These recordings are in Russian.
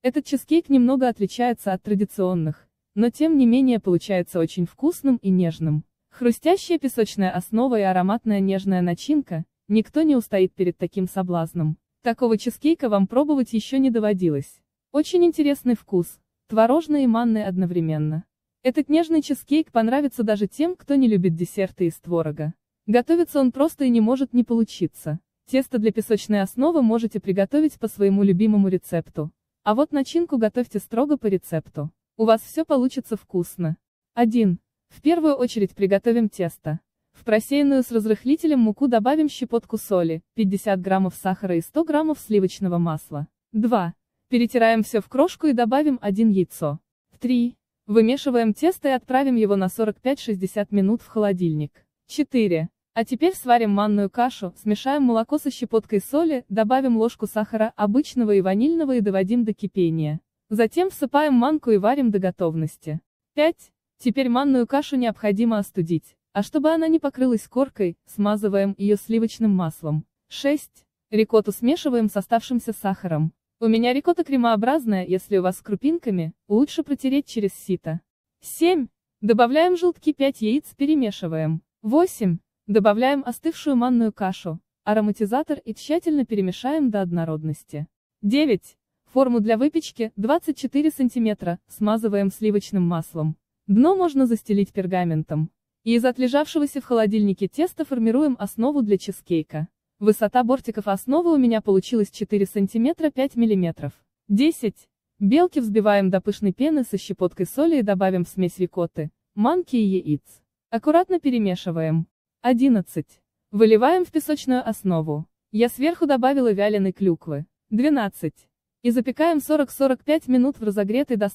Этот чизкейк немного отличается от традиционных, но тем не менее получается очень вкусным и нежным. Хрустящая песочная основа и ароматная нежная начинка, никто не устоит перед таким соблазном. Такого чизкейка вам пробовать еще не доводилось. Очень интересный вкус, творожный и манный одновременно. Этот нежный чизкейк понравится даже тем, кто не любит десерты из творога. Готовится он просто и не может не получиться. Тесто для песочной основы можете приготовить по своему любимому рецепту. А вот начинку готовьте строго по рецепту. У вас все получится вкусно. 1. В первую очередь приготовим тесто. В просеянную с разрыхлителем муку добавим щепотку соли, 50 граммов сахара и 100 граммов сливочного масла. 2. Перетираем все в крошку и добавим 1 яйцо. 3. Вымешиваем тесто и отправим его на 45-60 минут в холодильник. 4. А теперь сварим манную кашу, смешаем молоко со щепоткой соли, добавим ложку сахара, обычного и ванильного, и доводим до кипения. Затем всыпаем манку и варим до готовности. 5. Теперь манную кашу необходимо остудить, а чтобы она не покрылась коркой, смазываем ее сливочным маслом. 6. Рикотту смешиваем с оставшимся сахаром. У меня рикотта кремообразная, если у вас с крупинками, лучше протереть через сито. 7. Добавляем желтки, 5 яиц, перемешиваем. 8. Добавляем остывшую манную кашу, ароматизатор и тщательно перемешаем до однородности. 9. Форму для выпечки, 24 см, смазываем сливочным маслом. Дно можно застелить пергаментом. И из отлежавшегося в холодильнике теста формируем основу для чизкейка. Высота бортиков основы у меня получилась 4 см 5 мм. 10. Белки взбиваем до пышной пены со щепоткой соли и добавим в смесь рикотты, манки и яиц. Аккуратно перемешиваем. 11. Выливаем в песочную основу. Я сверху добавила вяленой клюквы. 12. И запекаем 40-45 минут в разогретой до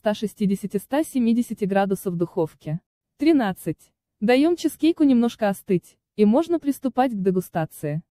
160-170 градусов духовке. 13. Даем чизкейку немножко остыть, и можно приступать к дегустации.